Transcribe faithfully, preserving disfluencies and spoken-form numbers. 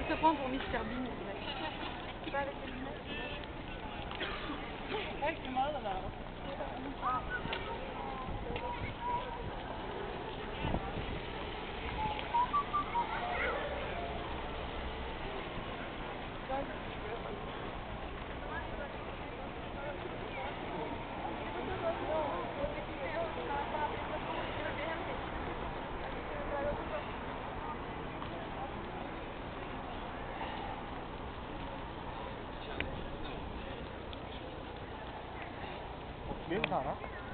Il se prend pour mister Bean. Pas avec les lunettes. Hey, c'est mal là. Biết rồi đó.